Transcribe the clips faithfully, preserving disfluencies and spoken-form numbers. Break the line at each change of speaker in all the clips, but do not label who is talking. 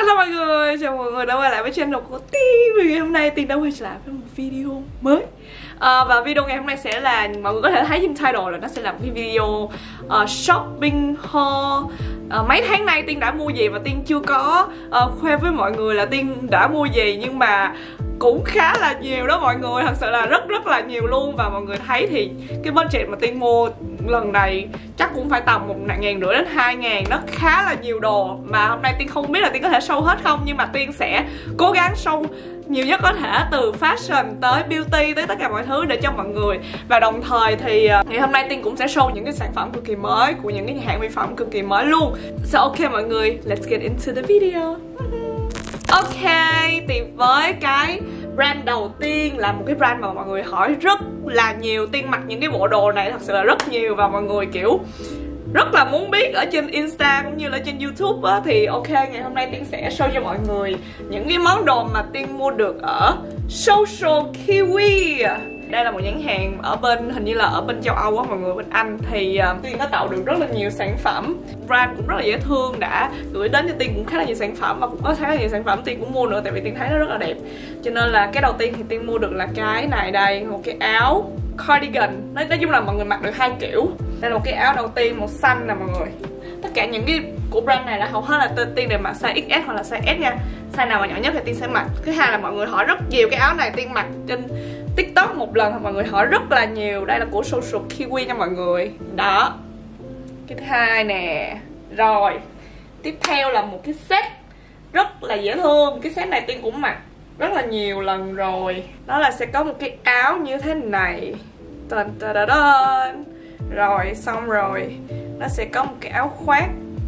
Hello mọi người, chào mọi người đã quay lại với channel của Tiên. Vì ngày hôm nay Tiên đã quay trở lại với một video mới à, và video ngày hôm nay sẽ là, mọi người có thể thấy trên title là nó sẽ là một cái video uh, shopping haul. uh, Mấy tháng nay Tiên đã mua gì và Tiên chưa có uh, khoe với mọi người là Tiên đã mua gì, nhưng mà cũng khá là nhiều đó mọi người, thật sự là rất rất là nhiều luôn. Và mọi người thấy thì cái budget mà Tiên mua lần này chắc cũng phải tầm một ngàn rưỡi đến hai ngàn, nó khá là nhiều đồ. Mà hôm nay Tiên không biết là Tiên có thể show hết không, nhưng mà Tiên sẽ cố gắng show nhiều nhất có thể, từ fashion tới beauty tới tất cả mọi thứ để cho mọi người. Và đồng thời thì ngày hôm nay Tiên cũng sẽ show những cái sản phẩm cực kỳ mới của những cái nhà hàng mỹ phẩm cực kỳ mới luôn. So ok mọi người, let's get into the video. Ok, thì với cái brand đầu tiên là một cái brand mà mọi người hỏi rất là nhiều. Tiên mặc những cái bộ đồ này thật sự là rất nhiều và mọi người kiểu rất là muốn biết ở trên Insta cũng như là trên YouTube á. Thì ok, ngày hôm nay Tiên sẽ show cho mọi người những cái món đồ mà Tiên mua được ở Social Kiwi. Đây là một nhãn hàng ở bên, hình như là ở bên châu Âu á mọi người, bên Anh. Thì uh, Tiên có tạo được rất là nhiều sản phẩm. Brand cũng rất là dễ thương, đã gửi đến cho Tiên cũng khá là nhiều sản phẩm. Và cũng có khá là nhiều sản phẩm Tiên cũng mua nữa, tại vì Tiên thấy nó rất là đẹp. Cho nên là cái đầu tiên thì Tiên mua được là cái này đây, một cái áo cardigan. Nói, nói chung là mọi người mặc được hai kiểu. Đây là một cái áo đầu tiên, màu xanh nè mọi người. Tất cả những cái của brand này là hầu hết là Tiên đều mặc size ích ét hoặc là size S nha. Size nào mà nhỏ nhất thì Tiên sẽ mặc. Thứ hai là mọi người hỏi rất nhiều cái áo này, Tiên mặc trên TikTok một lần thì mọi người hỏi rất là nhiều. Đây là của Social Kiwi nha mọi người. Đó, cái thứ hai nè. Rồi, tiếp theo là một cái set rất là dễ thương. Cái set này Tiên cũng mặc rất là nhiều lần rồi. Đó là sẽ có một cái áo như thế này. Tần tần tần tần. Rồi, xong rồi nó sẽ có một cái áo khoác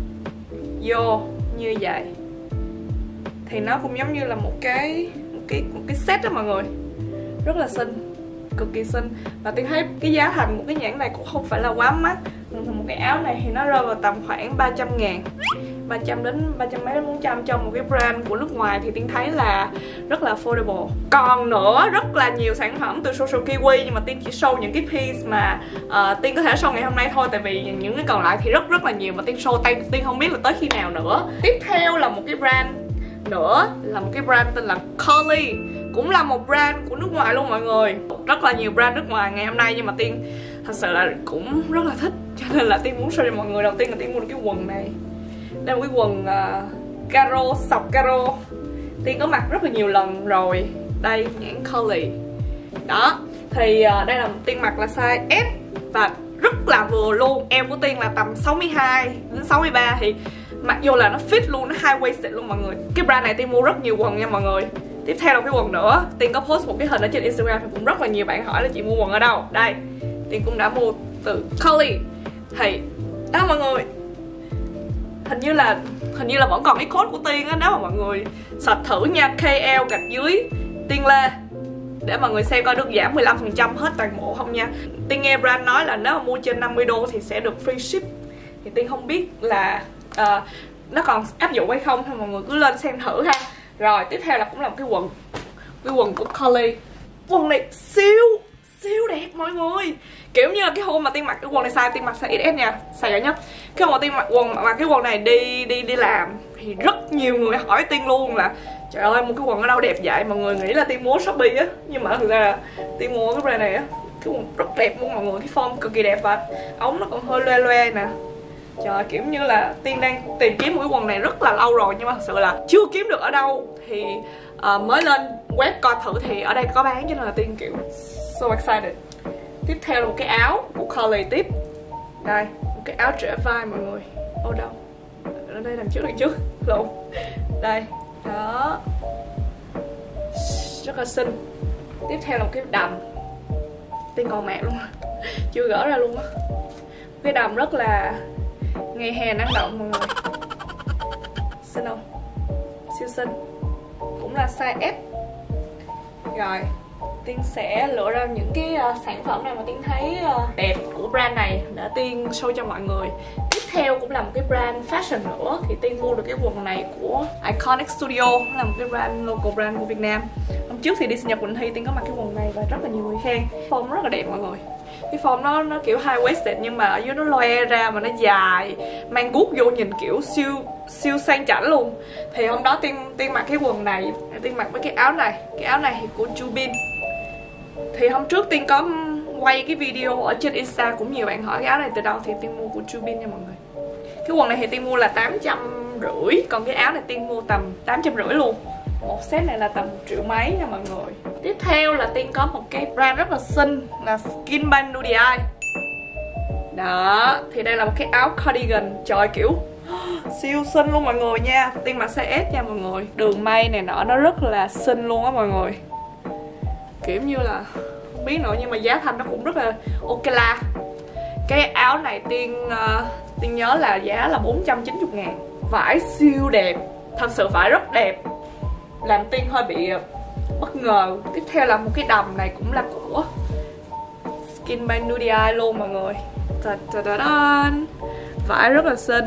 vô như vậy. Thì nó cũng giống như là một cái một cái một cái set đó mọi người. Rất là xinh, cực kỳ xinh. Và Tiên thấy cái giá thành một cái nhãn này cũng không phải là quá mắc. Một cái áo này thì nó rơi vào tầm khoảng ba trăm ngàn, ba trăm đến ba trăm mấy đến bốn trăm cho một cái brand của nước ngoài thì Tiên thấy là rất là affordable. Còn nữa rất là nhiều sản phẩm từ Social Kiwi, nhưng mà Tiên chỉ show những cái piece mà uh, Tiên có thể show ngày hôm nay thôi, tại vì những cái còn lại thì rất rất là nhiều mà Tiên show tay Tiên không biết là tới khi nào nữa. Tiếp theo là một cái brand nữa, là một cái brand tên là Collie, cũng là một brand của nước ngoài luôn mọi người. Rất là nhiều brand nước ngoài ngày hôm nay, nhưng mà Tiên thật sự là cũng rất là thích, cho nên là Tiên muốn show cho mọi người. Đầu tiên là Tiên mua được cái quần này. Đây là một cái quần uh, caro, sọc caro. Tiên có mặc rất là nhiều lần rồi. Đây, nhãn Collie. Đó, thì uh, đây là Tiên mặc là size S và rất là vừa luôn. Eo của Tiên là tầm sáu mươi hai đến sáu mươi ba, thì mặc dù là nó fit luôn, nó high waisted luôn mọi người. Cái brand này Tiên mua rất nhiều quần nha mọi người. Tiếp theo là cái quần nữa. Tiên có post một cái hình ở trên Instagram thì cũng rất là nhiều bạn hỏi là chị mua quần ở đâu. Đây, Tiên cũng đã mua từ Collie. Thì đó mọi người, hình như là hình như là vẫn còn cái code của Tiên á, nếu mà mọi người search thử nha, K L gạch dưới Tiên Lê, để mọi người xem coi được giảm mười lăm phần trăm hết toàn bộ không nha. Tiên nghe brand nói là nếu mà mua trên năm mươi đô thì sẽ được free ship. Thì Tiên không biết là uh, nó còn áp dụng hay không, thì mọi người cứ lên xem thử ha. Rồi, tiếp theo là cũng là một cái quần, cái quần của Collie. Quần này siêu siêu đẹp mọi người. Kiểu như là cái hôm mà Tiên mặc cái quần này size Tiên mặc size ích ét nha, size nhỏ nhất. Cái hôm mà Tiên mặc quần mặc cái quần này đi đi đi làm thì rất nhiều người hỏi Tiên luôn là trời ơi, mua cái quần ở đâu đẹp vậy. Mọi người nghĩ là Tiên mua Shopee á, nhưng mà thực ra là Tiên mua cái brand này á. Cái quần rất đẹp luôn mọi người, cái form cực kỳ đẹp và ống nó còn hơi loe loe nè. Trời, kiểu như là Tiên đang tìm kiếm một cái quần này rất là lâu rồi, nhưng mà thật sự là chưa kiếm được ở đâu. Thì uh, mới lên web coi thử thì ở đây có bán, cho nên là Tiên kiểu so excited. Tiếp theo là một cái áo của Collie tiếp. Đây, một cái áo trễ vai mọi người. Ô đâu? Ở đây đằng trước đằng trước lộn. Đây, đó, rất là xinh. Tiếp theo là một cái đầm. Tiên còn mẹ luôn, chưa gỡ ra luôn á. Cái đầm rất là ngày hè năng động mọi người. Xinh không? Siêu xinh. Cũng là size S. Rồi, Tiên sẽ lựa ra những cái uh, sản phẩm này mà Tiên thấy uh, đẹp của brand này để Tiên show cho mọi người. Tiếp theo cũng là một cái brand fashion nữa. Thì Tiên mua được cái quần này của Iconic Studio, là một cái brand local brand của Việt Nam. Hôm trước thì đi sinh nhật Quỳnh Thi, Tiên có mặc cái quần này và rất là nhiều người khen. Form rất là đẹp mọi người. Cái form nó nó kiểu high waisted nhưng mà ở dưới nó loe ra mà nó dài, mang guốc vô nhìn kiểu siêu siêu sang chảnh luôn. Thì hôm đó Tiên Tiên mặc cái quần này, Tiên mặc với cái áo này. Cái áo này thì của Jubin. Thì hôm trước Tiên có quay cái video ở trên Insta, cũng nhiều bạn hỏi cái áo này từ đâu, thì Tiên mua của Jubin nha mọi người. Cái quần này thì Tiên mua là tám trăm rưỡi, còn cái áo này Tiên mua tầm tám trăm rưỡi luôn. Một set này là tầm một triệu mấy nha mọi người. Tiếp theo là Tiên có một cái brand rất là xinh là Skin by Nudie. Đó, thì đây là một cái áo cardigan. Trời, kiểu siêu xinh luôn mọi người nha. Tiên mặc size S nha mọi người. Đường may này nọ nó rất là xinh luôn á mọi người. Kiểu như là không biết nữa nhưng mà giá thành nó cũng rất là ok la. Cái áo này Tiên uh, Tiên nhớ là giá là bốn trăm chín mươi ngàn. Vải siêu đẹp, thật sự vải rất đẹp, làm Tiên hơi bị bất ngờ. Tiếp theo là một cái đầm này cũng là của Skin by Nudie luôn mọi người. Ta -ta -ta -ta. Vải rất là xinh.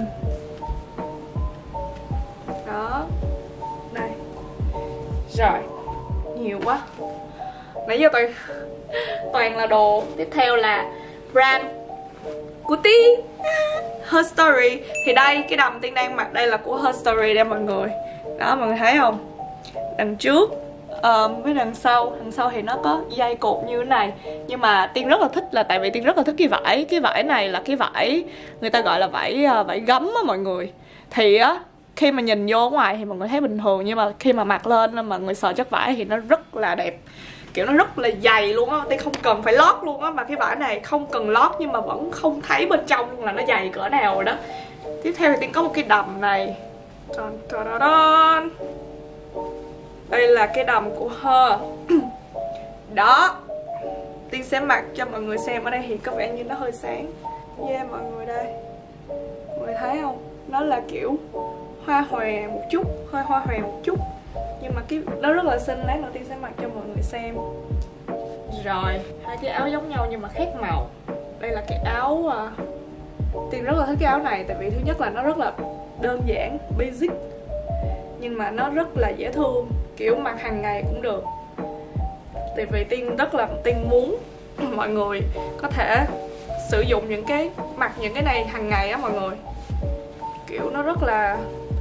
Đó. Đây. Rồi. Nhiều quá. Nãy giờ toàn toàn là đồ. Tiếp theo là brand của Tiên, Her Story. Thì đây, cái đầm Tiên đang mặc đây là của Her Story đây mọi người. Đó, mọi người thấy không? Đằng trước um, với đằng sau. Đằng sau thì nó có dây cột như thế này. Nhưng mà Tiên rất là thích là tại vì Tiên rất là thích cái vải. Cái vải này là cái vải người ta gọi là vải uh, vải gấm á mọi người. Thì á, khi mà nhìn vô ngoài thì mọi người thấy bình thường, nhưng mà khi mà mặc lên mọi người sờ chất vải thì nó rất là đẹp. Kiểu nó rất là dày luôn á, Tiên không cần phải lót luôn á. Mà cái vải này không cần lót nhưng mà vẫn không thấy bên trong luôn là nó dày cỡ nào rồi đó. Tiếp theo thì Tiên có một cái đầm này. Đòn, đòn, đòn. Đây là cái đầm của Her. Đó. Tiên sẽ mặc cho mọi người xem. Ở đây thì có vẻ như nó hơi sáng. Yeah mọi người đây. Mọi người thấy không? Nó là kiểu hoa hòe một chút, hơi hoa hòe một chút. Nhưng mà cái nó rất là xinh. Lát nữa Tiên sẽ mặc cho mọi người xem. Rồi, hai cái áo giống nhau nhưng mà khác màu. Đây là cái áo uh, Tiên rất là thích cái áo này. Tại vì thứ nhất là nó rất là đơn giản, basic, nhưng mà nó rất là dễ thương. Kiểu mặc hàng ngày cũng được. Tại vì Tiên rất là Tiên muốn mọi người có thể sử dụng những cái mặc những cái này hàng ngày á mọi người. Kiểu nó rất là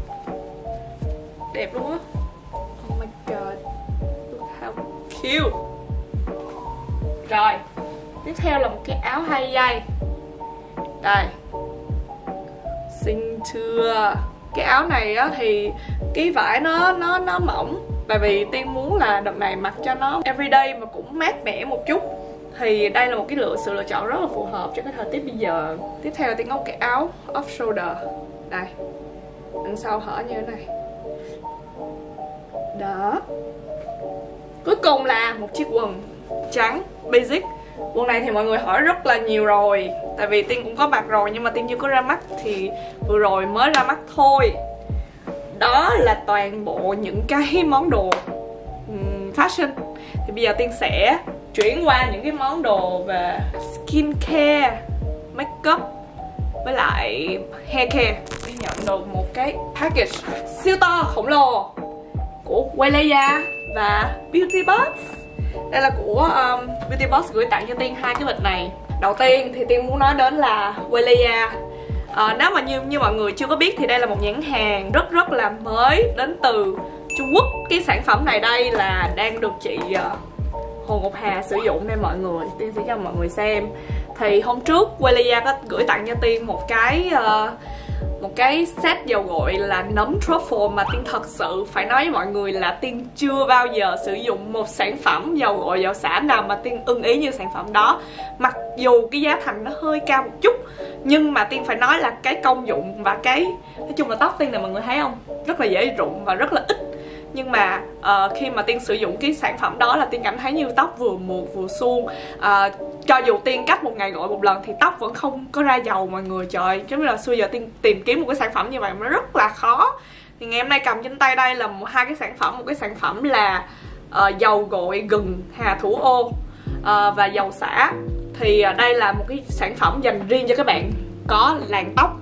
đẹp luôn á. Oh my god, look how cute. Rồi, tiếp theo là một cái áo hai dây. Đây, xinh chưa? Cái áo này á thì cái vải nó nó nó mỏng. Tại vì Tiên muốn là đợt này mặc cho nó everyday mà cũng mát mẻ một chút. Thì đây là một cái lựa sự lựa chọn rất là phù hợp cho cái thời tiết bây giờ. Tiếp theo là Tiên có một cái áo off shoulder. Đây, đằng sau hở như thế này. Đó. Cuối cùng là một chiếc quần trắng basic. Quần này thì mọi người hỏi rất là nhiều rồi. Tại vì Tiên cũng có mặc rồi nhưng mà Tiên chưa có ra mắt. Thì vừa rồi mới ra mắt thôi. Đó là toàn bộ những cái món đồ um, fashion. Thì bây giờ Tiên sẽ chuyển qua những cái món đồ về skincare, makeup với lại hair care. Tiên nhận được một cái package siêu to khổng lồ của Wailaya và Beauty Box. Đây là của um, Beauty Box gửi tặng cho Tiên hai cái bịch này. Đầu tiên thì Tiên muốn nói đến là Wailaya. À, nếu mà như như mọi người chưa có biết thì đây là một nhãn hàng rất rất là mới đến từ Trung Quốc. Cái sản phẩm này đây là đang được chị uh, Hồ Ngọc Hà sử dụng đây mọi người. Tiên sẽ cho mọi người xem. Thì hôm trước Wailaya có gửi tặng cho Tiên một cái uh, một cái set dầu gội là nấm truffle mà Tiên thật sự phải nói với mọi người là Tiên chưa bao giờ sử dụng một sản phẩm dầu gội dầu xả nào mà Tiên ưng ý như sản phẩm đó. Mặc dù cái giá thành nó hơi cao một chút nhưng mà Tiên phải nói là cái công dụng và cái nói chung là tóc Tiên này mọi người thấy không, rất là dễ rụng và rất là ít. Nhưng mà uh, khi mà Tiên sử dụng cái sản phẩm đó là Tiên cảm thấy như tóc vừa mượt vừa suông. uh, Cho dù Tiên cách một ngày gội một lần thì tóc vẫn không có ra dầu mọi người. Trời, giống như là xưa giờ Tiên tìm kiếm một cái sản phẩm như vậy nó rất là khó. Thì ngày hôm nay cầm trên tay đây là một, hai cái sản phẩm. Một cái sản phẩm là uh, dầu gội gừng Hà Thủ Ô uh, và dầu xả. Thì uh, đây là một cái sản phẩm dành riêng cho các bạn có làn tóc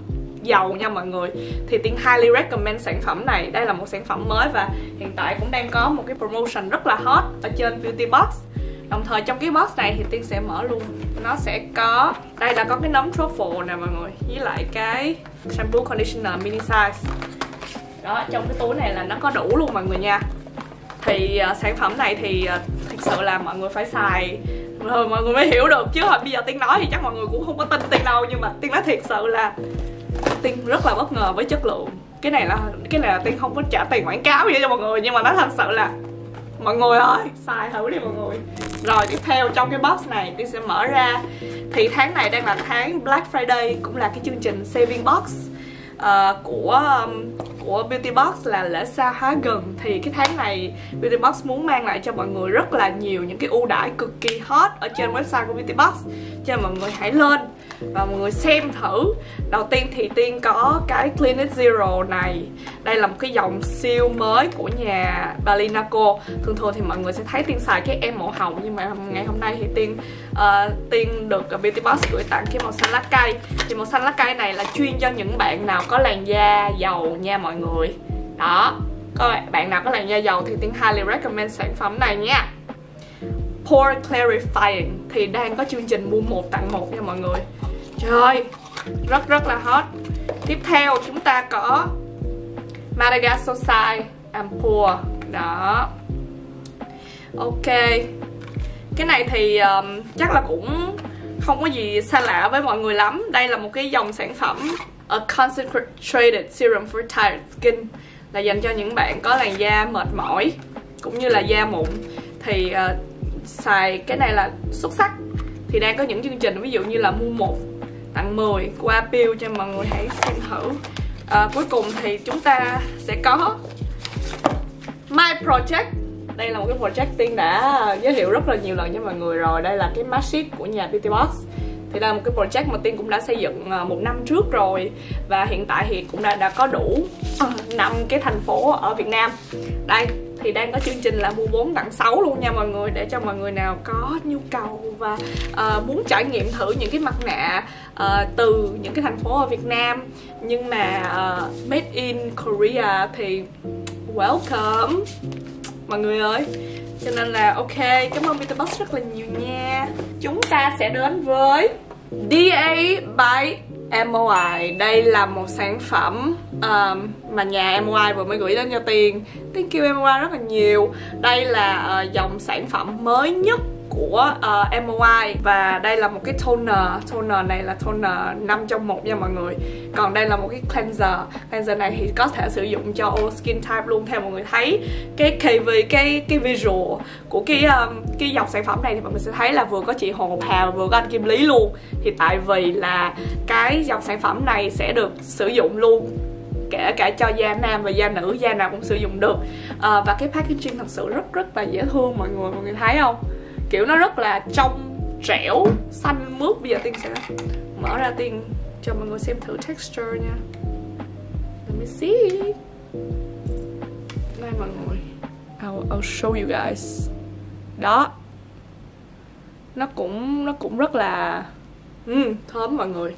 dầu nha mọi người. Thì Tiên highly recommend sản phẩm này. Đây là một sản phẩm mới và hiện tại cũng đang có một cái promotion rất là hot ở trên Beauty Box. Đồng thời trong cái box này thì Tiên sẽ mở luôn. Nó sẽ có, đây là có cái nấm truffle nè mọi người, với lại cái shampoo conditioner mini size. Đó, trong cái túi này là nó có đủ luôn mọi người nha. Thì uh, sản phẩm này thì uh, thực sự là mọi người phải xài rồi mọi người mới hiểu được, chứ hồi bây giờ Tiên nói thì chắc mọi người cũng không có tin Tiên đâu. Nhưng mà Tiên nói thiệt sự là Tiên rất là bất ngờ với chất lượng. Cái này là cái này là Tiên không có trả tiền quảng cáo gì cho mọi người, nhưng mà nó thật sự là mọi người ơi, xài thử đi mọi người. Rồi tiếp theo trong cái box này Tiên sẽ mở ra. Thì tháng này đang là tháng Black Friday, cũng là cái chương trình saving box uh, của um, của Beauty Box, là lễ xa há gần. Thì cái tháng này Beauty Box muốn mang lại cho mọi người rất là nhiều những cái ưu đãi cực kỳ hot ở trên website của Beauty Box, cho nên mọi người hãy lên và mọi người xem thử. Đầu tiên thì Tiên có cái Clinique Zero này. Đây là một cái dòng siêu mới của nhà Balinaco. Thường thường thì mọi người sẽ thấy Tiên xài cái em màu hồng, nhưng mà ngày hôm nay thì Tiên uh, Tiên được Beauty Box gửi tặng cái màu xanh lá cây. Thì màu xanh lá cây này là chuyên cho những bạn nào có làn da dầu nha mọi người. Đó, có bạn nào có làn da dầu thì Tiên highly recommend sản phẩm này nha. Pore Clarifying thì đang có chương trình mua một tặng một nha mọi người. Trời ơi, rất rất là hot. Tiếp theo chúng ta có Madagascar Ampoule. Đó. Ok. Cái này thì um, chắc là cũng không có gì xa lạ với mọi người lắm. Đây là một cái dòng sản phẩm A Concentrated Serum for Tired Skin, là dành cho những bạn có làn da mệt mỏi cũng như là da mụn. Thì uh, xài cái này là xuất sắc. Thì đang có những chương trình ví dụ như là mua một tặng mười của Appeal, cho mọi người hãy xem thử. À, cuối cùng thì chúng ta sẽ có My Project. Đây là một cái project Tiên đã giới thiệu rất là nhiều lần cho mọi người rồi. Đây là cái mask sheet của nhà Beauty Box. Thì đây là một cái project mà Tiên cũng đã xây dựng một năm trước rồi, và hiện tại thì cũng đã, đã có đủ năm cái thành phố ở Việt Nam. Đây thì đang có chương trình là mua bốn tặng sáu luôn nha mọi người, để cho mọi người nào có nhu cầu và uh, muốn trải nghiệm thử những cái mặt nạ uh, từ những cái thành phố ở Việt Nam nhưng mà uh, made in Korea thì welcome mọi người ơi. Cho nên là ok, cảm ơn Beauty Box rất là nhiều nha. Chúng ta sẽ đến với đê a by em o i. Đây là một sản phẩm um, mà nhà em o i vừa mới gửi đến cho Tiên. Tiên kêu em o i rất là nhiều. Đây là uh, dòng sản phẩm mới nhất của uh, em o i. Và đây là một cái toner. Toner này là toner năm trong một nha mọi người. Còn đây là một cái cleanser. Cleanser này thì có thể sử dụng cho all skin type luôn. Theo mọi người thấy cái ca vê, cái cái visual của cái um, cái dòng sản phẩm này thì mọi người sẽ thấy là vừa có chị Hồ Ngọc Hà, vừa có anh Kim Lý luôn. Thì tại vì là cái dòng sản phẩm này sẽ được sử dụng luôn kể cả cho da nam và da nữ, da nào cũng sử dụng được. À, và cái packaging thật sự rất rất là dễ thương mọi người. Mọi người thấy không? Kiểu nó rất là trong trẻo, xanh mướt. Bây giờ Tiên sẽ mở ra Tiên cho mọi người xem thử texture nha. Let me see. Đây mọi người, I'll, I'll show you guys. Đó, nó cũng nó cũng rất là uhm, thơm mọi người.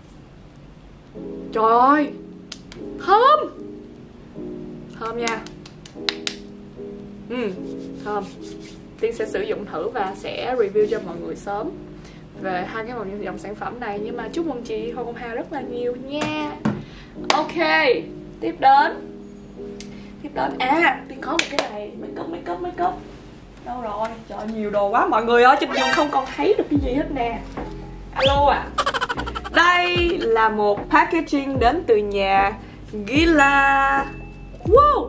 Trời ơi, thơm thơm nha. uhm, Thơm. Tiên sẽ sử dụng thử và sẽ review cho mọi người sớm về hai cái dòng sản phẩm này. Nhưng mà chúc mừng chị Hồ Công Hà rất là nhiều nha. Ok, tiếp đến Tiếp đến À, Tiên có một cái này. Make up, make up, make up. Đâu rồi? Trời ơi, nhiều đồ quá mọi người ơi. Trên giường không còn thấy được cái gì hết nè. Alo à. Đây là một packaging đến từ nhà Gila. Wow.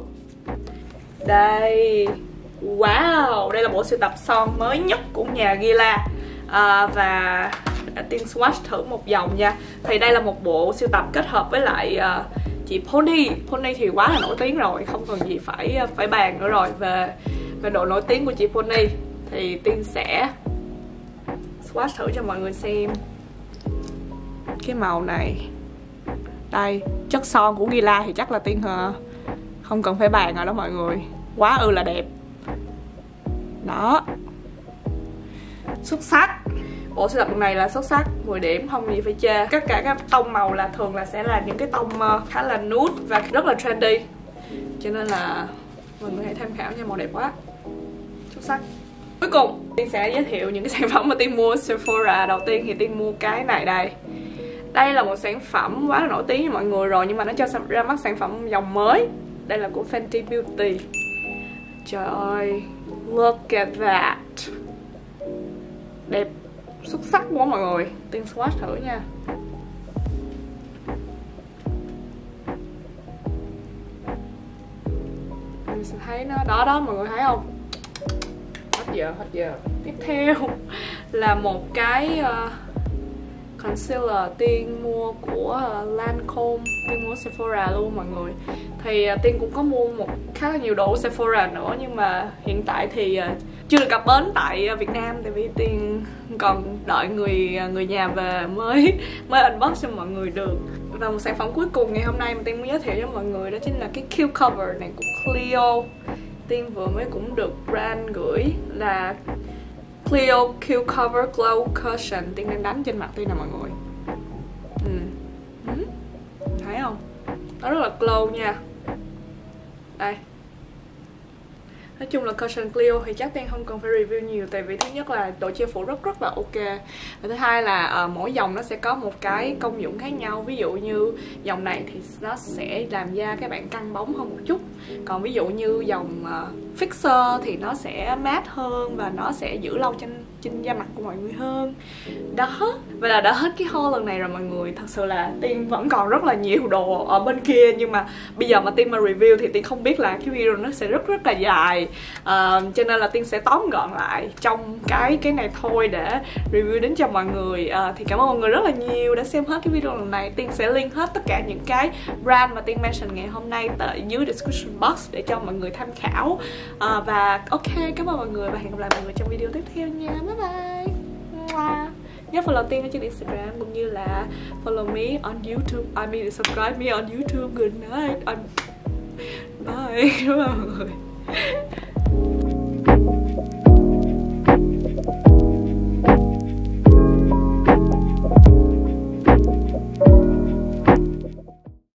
Đây. Wow, đây là bộ sưu tập son mới nhất của nhà Gila. à, Và Tiên swatch thử một vòng nha. Thì đây là một bộ sưu tập kết hợp với lại uh, chị Pony. Pony thì quá là nổi tiếng rồi, không còn gì phải phải bàn nữa rồi về, về độ nổi tiếng của chị Pony. Thì Tiên sẽ swatch thử cho mọi người xem cái màu này. Đây, chất son của Gila thì chắc là Tiên uh, không cần phải bàn rồi đó mọi người. Quá ư là đẹp. Đó, xuất sắc. bộ sưu tập lần này là xuất sắc, mười điểm, không gì phải chê. Tất cả các tông màu là thường là sẽ là những cái tông khá là nude và rất là trendy, cho nên là mọi người hãy tham khảo nha, màu đẹp quá, xuất sắc. Cuối cùng Tiên sẽ giới thiệu những cái sản phẩm mà Tiên mua Sephora. Đầu tiên thì Tiên mua cái này đây. Đây là một sản phẩm quá là nổi tiếng với mọi người rồi, nhưng mà nó cho ra mắt sản phẩm dòng mới. Đây là của Fenty Beauty. Trời ơi, look at that, đẹp xuất sắc quá mọi người. Tiên swatch thử nha. Mình sẽ thấy nó đó đó, mọi người thấy không? Hết giờ, hết giờ. Tiếp theo là một cái uh, concealer Tiên mua của uh, Lancome. Tiên mua Sephora luôn mọi người. Thì uh, Tiên cũng có mua một khá là nhiều đồ của Sephora nữa, nhưng mà hiện tại thì uh, chưa được cập bến tại uh, Việt Nam, tại vì Tiên còn đợi người uh, người nhà về mới mới unbox cho mọi người được. Và một sản phẩm cuối cùng ngày hôm nay mà Tiên muốn giới thiệu cho mọi người đó chính là cái Q cover này của Clio. Tiên vừa mới cũng được brand gửi là Clio Q Cover Glow Cushion. Tiên đang đánh trên mặt Tiên nè mọi người. ừ. Ừ. Thấy không? Nó rất là glow nha. Đây. Nói chung là cushion Clio thì chắc Tiên không cần phải review nhiều, tại vì thứ nhất là độ che phủ rất rất là ok. Và thứ hai là uh, mỗi dòng nó sẽ có một cái công dụng khác nhau. Ví dụ như dòng này thì nó sẽ làm da các bạn căng bóng hơn một chút. Còn ví dụ như dòng uh, fixer thì nó sẽ mát hơn và nó sẽ giữ lâu trên trên da mặt của mọi người hơn. Đó. Và là đã hết cái haul lần này rồi mọi người. Thật sự là Tiên vẫn còn rất là nhiều đồ ở bên kia, nhưng mà bây giờ mà Tiên mà review thì Tiên không biết là cái video nó sẽ rất rất là dài. Uh, cho nên là Tiên sẽ tóm gọn lại trong cái cái này thôi để review đến cho mọi người. Uh, thì cảm ơn mọi người rất là nhiều đã xem hết cái video lần này. Tiên sẽ link hết tất cả những cái brand mà Tiên mention ngày hôm nay tại dưới description box để cho mọi người tham khảo. Uh, và ok, cảm ơn mọi người và hẹn gặp lại mọi người trong video tiếp theo nha. Bye bye. Mua. Nhớ follow Tiên ở trên Instagram cũng như là follow me on YouTube. I mean subscribe me on YouTube. Good night. I'm... Bye. Cảm ơn mọi người.